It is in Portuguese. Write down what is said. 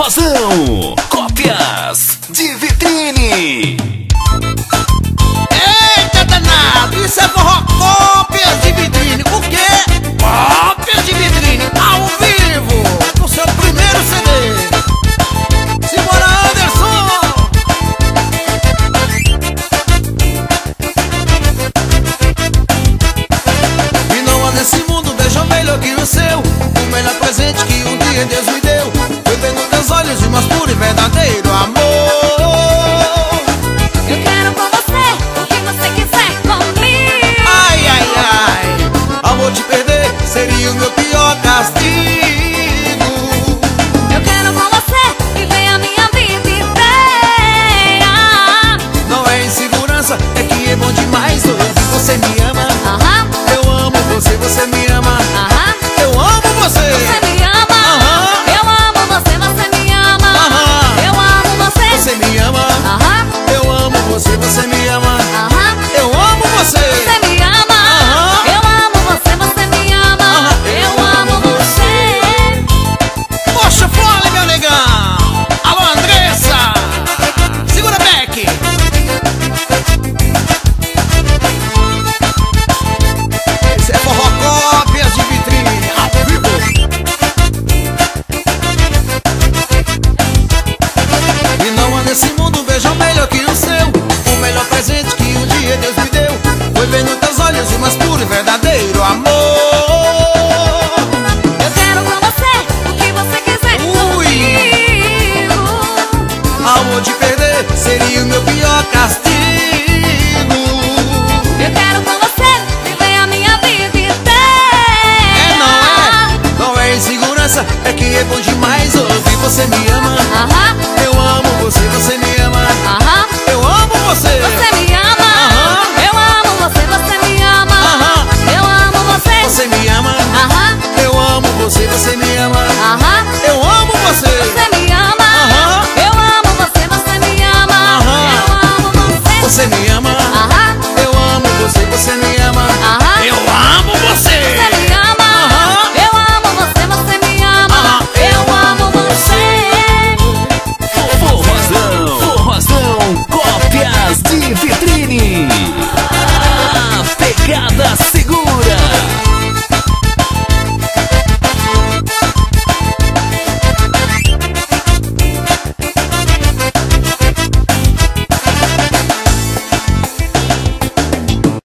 Forrozão, cópias de vitrine. Eita danado, isso é forró cópias de vitrine. O quê? Cópias de vitrine ao vivo, no seu primeiro CD. Simbora, Anderson! E não há nesse mundo beijo melhor que o seu. O melhor presente que um dia Deus me deu foi ver nos teus olhos e umas